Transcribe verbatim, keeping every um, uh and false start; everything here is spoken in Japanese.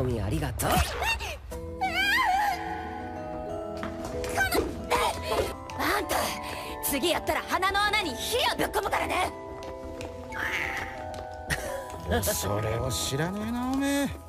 みありがとう。 あんた次やったら鼻の穴に火をぶっ込むからね。 それを知らねえなおめえ。